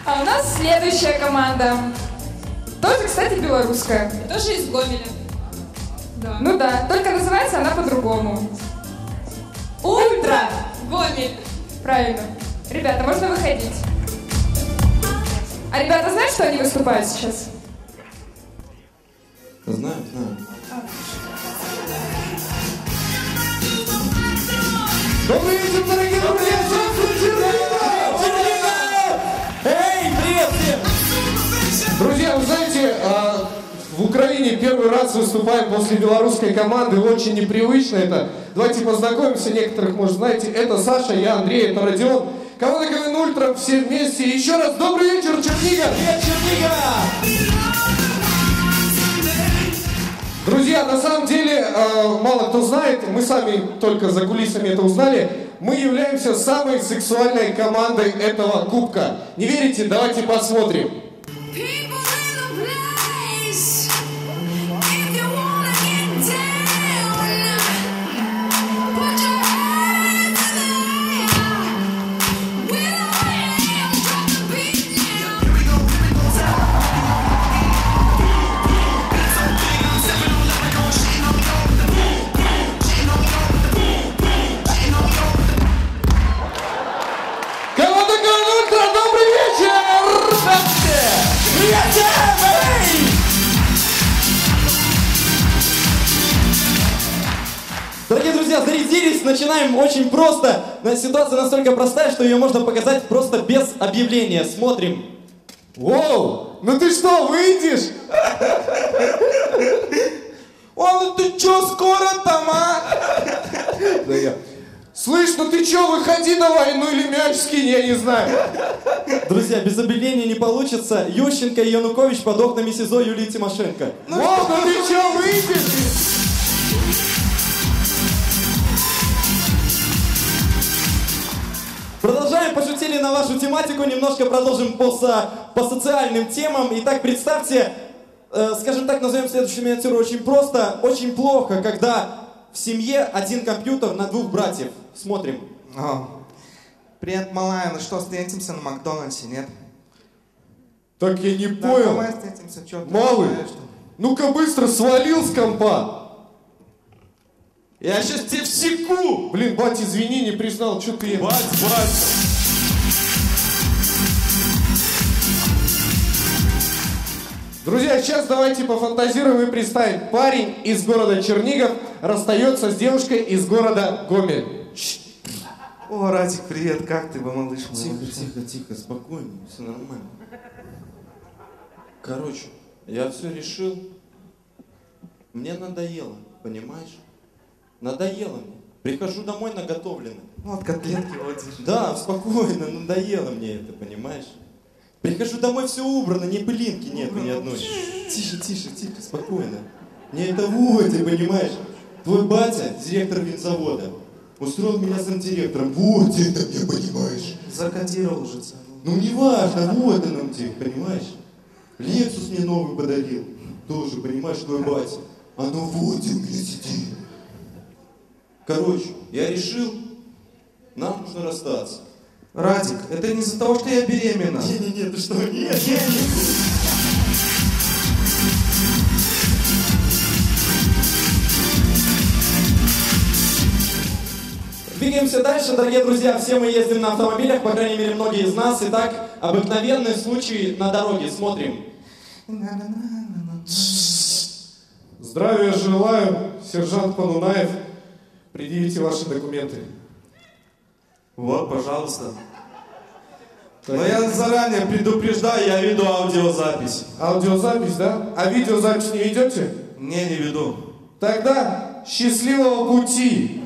А у нас следующая команда. Тоже, кстати, белорусская. Тоже из Гомеля. Да. Ну да, только называется она по-другому. Ультра Гомель. Правильно. Ребята, можно выходить. А ребята знают, что они выступают сейчас? Знаю. Добрый вечер, дорогие друзья! Эй, привет всем! Друзья, вы знаете, в Украине первый раз выступаем после белорусской команды. Очень непривычно это. Давайте познакомимся. Некоторых, может, знаете. Это Саша, я Андрей, это Родион. Команда КВН Ультра, все вместе. Еще раз добрый вечер, Чернигов! Привет, Чернигов! Друзья, на самом деле, мало кто знает, мы сами только за кулисами это узнали, мы являемся самой сексуальной командой этого кубка. Не верите? Давайте посмотрим. Дорогие друзья, зарядились, начинаем очень просто. Ситуация настолько простая, что ее можно показать просто без объявления. Смотрим. Воу! Ну ты что, выйдешь? О, ну ты чё, скоро там, а? Да я. Слышь, ну ты чё, выходи давай, ну или мяч скинь, я не знаю. Друзья, без объявления не получится. Ющенко и Янукович под окнами СИЗО Юлии Тимошенко. Воу, ну ты чё, выйдешь? Продолжаем, пошутили на вашу тематику, немножко продолжим по социальным темам. Итак, представьте, скажем так, назовем следующую миниатюру очень просто. Очень плохо, когда в семье один компьютер на двух братьев. Смотрим. Привет, малая, ну что, встретимся на Макдональдсе, нет? Так я не Да, понял. давай встретимся, чё ты Малый, знаешь, что? ну-ка быстро свалил с компа. Я сейчас тебе всеку! Блин, бать, извини, не признал, что ты... Бать! Друзья, сейчас давайте пофантазируем и представим. Парень из города Чернигов расстается с девушкой из города Гомель. О, Радик, привет, как ты, малыш? Тихо, спокойно, все нормально. Короче, я все решил. Мне надоело, понимаешь? Надоело мне. Прихожу домой наготовленный. Вот котлетки вот здесь. Да, спокойно, надоело мне это, понимаешь? Прихожу домой, все убрано, ни пылинки нет ни одной. Тише, спокойно. Мне это Водя, понимаешь? Твой батя, директор винзавода, устроил меня замдиректором. Вот это мне, понимаешь? Закодировал уже. Ну не важно, вот он где, понимаешь? Лексус мне новый подарил. Тоже, понимаешь, твой батя. А ну вот у меня сидит. Короче, я решил, нам нужно расстаться. Радик, это не из-за того, что я беременна. Не, ты что? Нет. Двигаемся дальше, дорогие друзья. Все мы ездим на автомобилях, по крайней мере, многие из нас. Итак, обыкновенный случай на дороге. Смотрим. Здравия желаю, сержант Панунаев. Предъявите ваши документы. Вот, пожалуйста. Но я заранее предупреждаю, я веду аудиозапись. Аудиозапись, да? А видеозапись не ведете? Не веду. Тогда счастливого пути!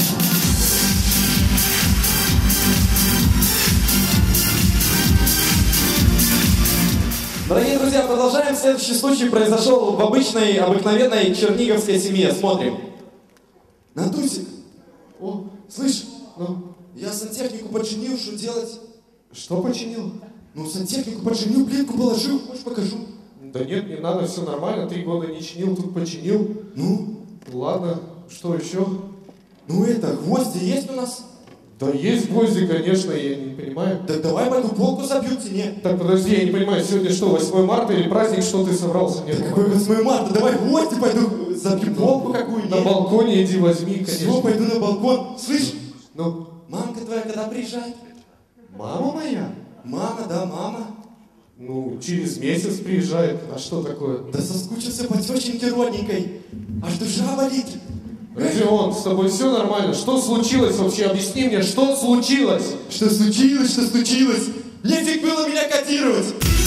Дорогие друзья, продолжаем. Следующий случай произошел в обычной, обыкновенной черниговской семье. Смотрим. Натусик. О, слышь, ну, Я сантехнику починил, что делать? что починил? Ну, сантехнику починил, плитку положил, хочешь покажу? Да нет, не надо, все нормально, 3 года не чинил, тут починил. Ну? Ладно, что еще? Ну это, гвозди есть у нас? Да есть гвозди, конечно, я не понимаю. Так давай пойду полку забью к стене. Так, подожди, я не понимаю, сегодня что, 8 марта или праздник, что ты собрался? Нет, Какой 8 марта? Давай в гости пойду, забью полку какую-нибудь. на балконе иди возьми, конечно. Все, пойду на балкон. Слышь, Ну, мамка твоя когда приезжает? мама моя? Мама, да, мама. Ну, через месяц приезжает. А что такое? Да соскучился по тещеньке родненькой. Аж душа болит. Родион, с тобой все нормально? Что случилось вообще? Объясни мне, что случилось? Что случилось, что случилось? Нефиг было меня кодировать.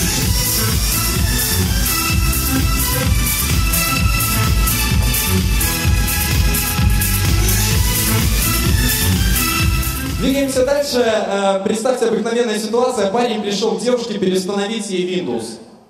Двигаемся дальше. Представьте, обыкновенная ситуация. Парень пришел к девушке переустановить ей Windows.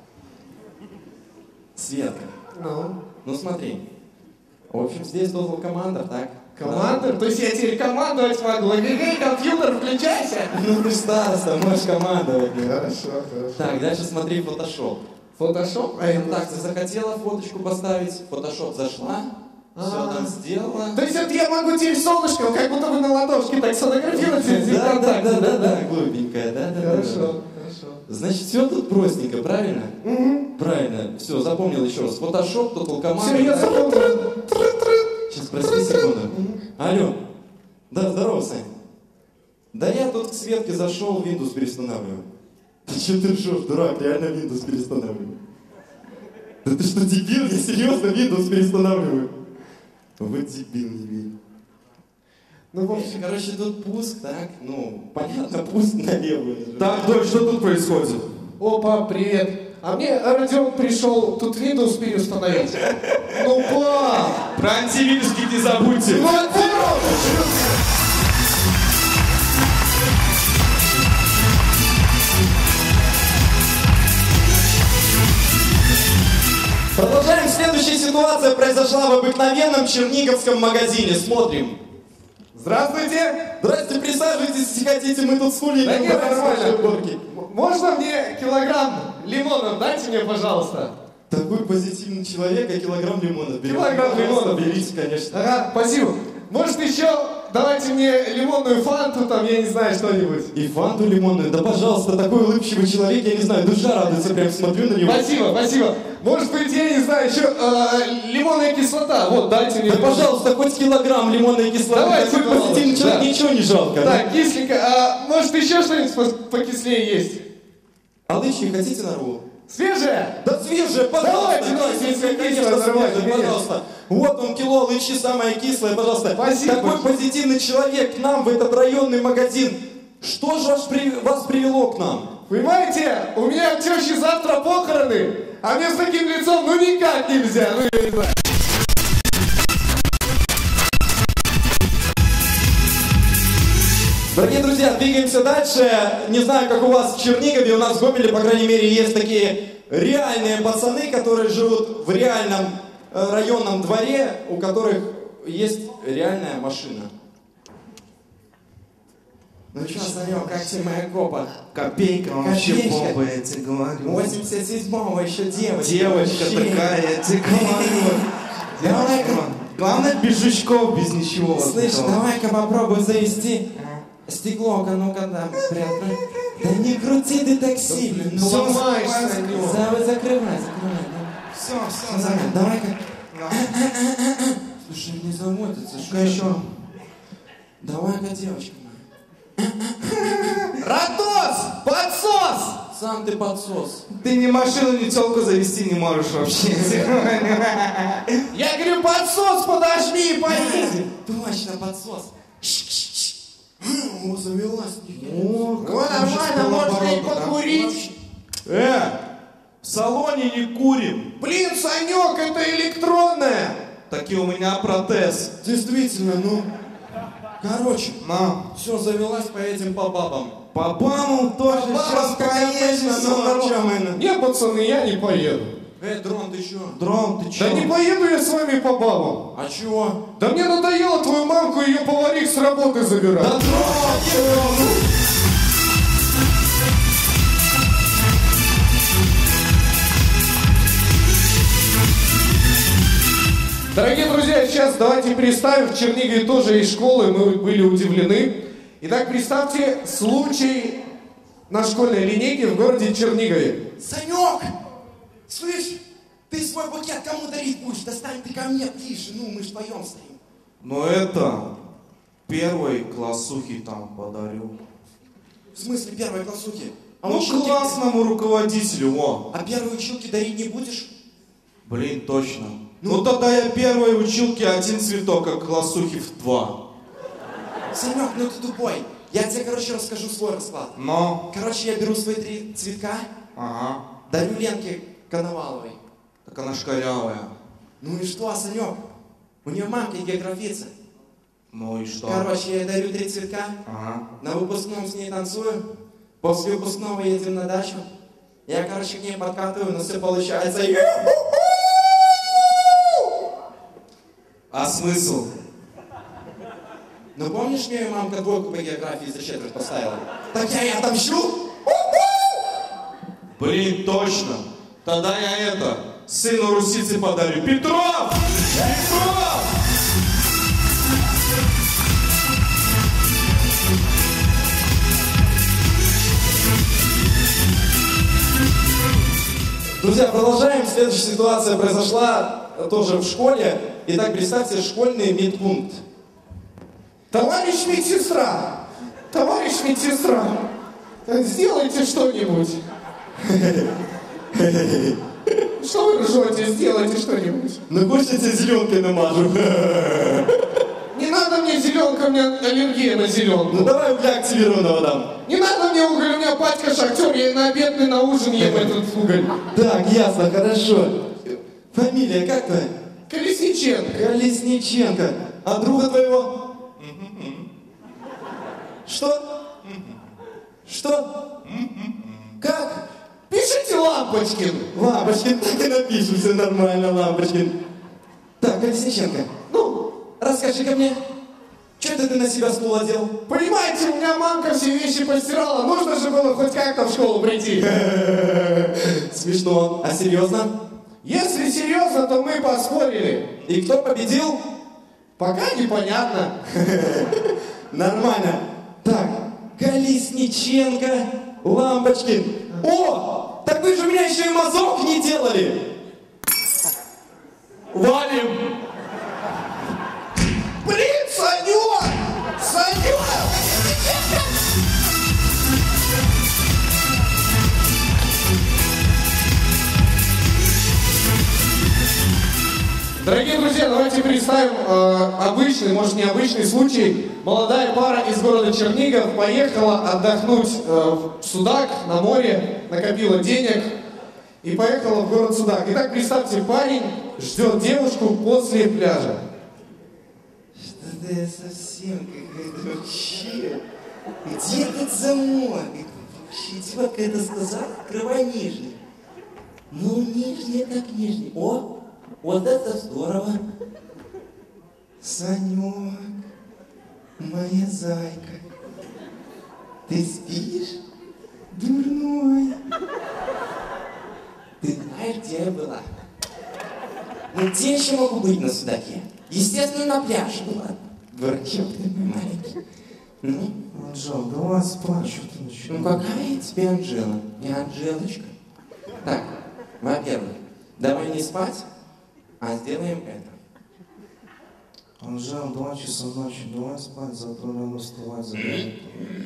Светка. Ну смотри. В общем, здесь Total Commander, так? Командор? То есть я теперь командовать могу? Эй, компьютер, включайся! Ну ты староста, можешь командовать. Хорошо, хорошо. Так, дальше смотри Photoshop. Фотошоп? Так, ты захотела фоточку поставить, Photoshop зашла, все там сделала. То есть это я могу теперь солнышком, как будто бы на ладошке так сфотографировать? Да, глупенькая, да. Хорошо. Значит, все тут простенько, правильно? Правильно. Все, запомнил еще раз. Photoshop, Total Commander. Все, я запомнил. Сейчас, прости секунду. Алло. Да, здорово, Сань. Да я тут к Светке зашел, Windows перестанавливаю. Ты что ты ржешь, дурак, реально Windows перестанавливаю. Да ты что, дебил? Я серьезно Windows перестанавливаю. Вот дебил, не верю. Ну, в общем, Короче, тут пуск, так? Ну, понятно, пуск на левую. Так, дочь, что тут происходит? опа, привет. А мне Родион пришел тут Windows переустановить. Ну, пап! Про антивирусики не забудьте. Ну, антивирус! Продолжаем. Следующая ситуация произошла в обыкновенном черниговском магазине. Смотрим. Здравствуйте! Здрасте, присаживайтесь, если хотите, мы тут с Улей Да нет, нормально. уборки. Можно мне килограмм лимонов? Дайте мне, пожалуйста. Такой позитивный человек, а килограмм лимонов берем. Килограмм лимонов. Берите, конечно. Ага, спасибо. Может еще давайте мне лимонную фанту, там, я не знаю, что-нибудь. И фанту лимонную. Да, пожалуйста, такой улыбчивый человек, я не знаю, душа радуется, прям смотрю на него. Спасибо, спасибо. Может быть, я не знаю, еще лимонная кислота. Вот, дайте мне. Да, пожалуйста, хоть килограмм лимонной кислоты. Давайте, Такой пожалуйста, позитивный человек, да. ничего не жалко. Так, кисленько. А может еще что-нибудь покислее есть? А лыщи хотите нарву? Свежая? Да свежая, пожалуйста. Давайте, если конечно, кислое, нормально, свежая, конечно. пожалуйста. Вот он, кило лычи, самое кислое, пожалуйста. Спасибо Такой большое. позитивный человек к нам в этот районный магазин. Что же вас привело к нам? Понимаете, у меня тещи завтра похороны, а мне с таким лицом ну никак нельзя. Ну, я не знаю. Дорогие друзья, двигаемся дальше. Не знаю, как у вас в Чернигове, у нас в Гомеле, по крайней мере, есть такие реальные пацаны, которые живут в реальном районном дворе, у которых есть реальная машина. Ну что, Санек, как тебе моя копа? Копейка вообще Копеечка. бомба, я тебе говорю. 87-го еще девочка. Девочка вообще. такая, я тебе говорю. Давай-ка, Главное, без жучков, без ничего. вот слышь, этого. давай-ка попробуй завести стекло-ка, ну-ка, да, приоткрой. Да не крути ты так сильно. Ну, Всё, закрывай, Маш, закрывай. Все, Давай-ка. Да. Слушай, не замотится. Ну-ка еще. Давай-ка, девочка моя. Радос! Подсос! Сам ты подсос. Ты ни машину, ни телку завести не можешь вообще. Я говорю, подсос, подожми и поедем. Точно, подсос. О, завелась. О, нормально, можно и покурить. В салоне не курим. Блин, Санек, это электронная. Таки у меня протез. Действительно, ну. Короче, На. все, завелась, поедем по бабам. По баму тоже сейчас конечно, но... Нет, пацаны, я не поеду. Дрон, ты чё? Дрон, ты чё? Да не поеду я с вами по бабам. А чего? Да мне надоело твою мамку и ее поварих с работы забирать. Да дрон! Дорогие друзья, сейчас давайте представим, в Чернигове тоже есть школы, мы были удивлены. Итак, представьте случай на школьной линейке в городе Чернигове. Санек! Слышь, ты свой букет кому дарить будешь? Достань ты ко мне ближе, ну мы ж вдвоем стоим. Ну это, первой классухе там подарю. В смысле первой классухи? Ну, классному руководителю, во. А первые училки дарить не будешь? Блин, точно. Ну тогда я первой училке один цветок, а классухе в 2. Санек, ну ты тупой. Я тебе, короче, расскажу свой расклад. Но. Короче, я беру свои 3 цветка, Ага. дарю Ленке Коноваловой. Так она шкарявая. Ну и что, Санек? У нее мамка географица. Ну и что? Короче, я ей дарю 3 цветка, Ага. на выпускном с ней танцую, после выпускного едем на дачу. Я, короче, к ней подкатываю, но все получается. А смысл? Ну помнишь, мне мамка 2 по географии за четверть поставила? Так я ей отомщу! Блин, точно. Тогда я это, сыну русицы подарю. Петров! Петров! Друзья, продолжаем. Следующая ситуация произошла тоже в школе. Итак, представьте, школьный медпункт. Товарищ медсестра! Товарищ медсестра! Сделайте что-нибудь! Что вы ржете? Сделайте что-нибудь! Ну, хочется зеленкой намажу. Не надо мне зеленка, у меня аллергия на зеленку. Ну, давай угля активированного дам. Не надо мне уголь, у меня батька шахтер, я на обед и на ужин ем этот уголь. Так, ясно, хорошо. Фамилия как твоя? Колесниченко. Колесниченко. А друга твоего? Что? Что? Как? Пишите Лампочкин. Лампочкин, так и напишу, все нормально, Лампочкин. Так, Колесниченко, ну, расскажи-ка мне, что это ты на себя стул одел? Понимаете, у меня мамка все вещи постирала, нужно же было хоть как-то в школу прийти. Смешно. А серьезно? Если серьезно, то мы поспорили. И кто победил? Пока непонятно. Нормально. Так, Колесниченко, Лампочкин. О, так вы же у меня еще и мазок не делали. Валим. Блин, Санек! Санек! Дорогие друзья, давайте представим обычный, может необычный случай. Молодая пара из города Чернигов поехала отдохнуть в Судак на море, накопила денег и поехала в город Судак. Итак, представьте, парень ждет девушку после пляжа. Что-то я совсем какая-то вообще... Где этот замок? Вообще, типа какая-то сказала, открывай нижний. Ну, нижний, так нижний. О! Вот это здорово. Санек, моя зайка, ты спишь? Дурной. Ты знаешь, где я была? Ну где еще могу быть на Судаке? Естественно, на пляже была. Дурачок ты мой маленький. Ну, Анжел, давай спать, что ты начинаешь? ну какая я тебе Анжела? Я Анжелочка. Так, во-первых, давай не спать, а сделаем это. Анжел, 2 часа ночи, давай спать, завтра рано вставать, забирай.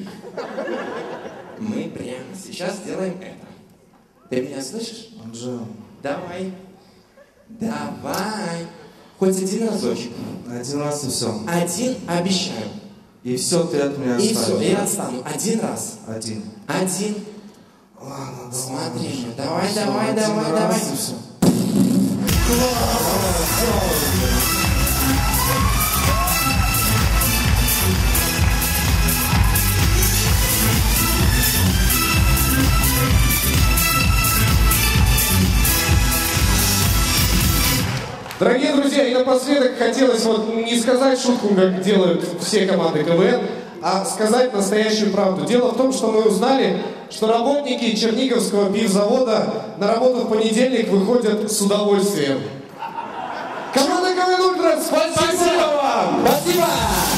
Мы прямо сейчас сделаем это. Ты меня слышишь? Анжел. Давай. Давай. Хоть один разочек. Один раз и все. Один, обещаю. И все, ты от меня И все, останешь. я отстану. Один раз. Один. Один. Ладно, давай. Смотри, давай, Всё, давай, один давай, раз давай. и всё. Дорогие друзья, и напоследок хотелось вот не сказать шутку, как делают все команды КВН, а сказать настоящую правду. Дело в том, что мы узнали, что работники Черниговского пивзавода на работу в понедельник выходят с удовольствием. Команда КВН Ультра, спасибо вам! Спасибо!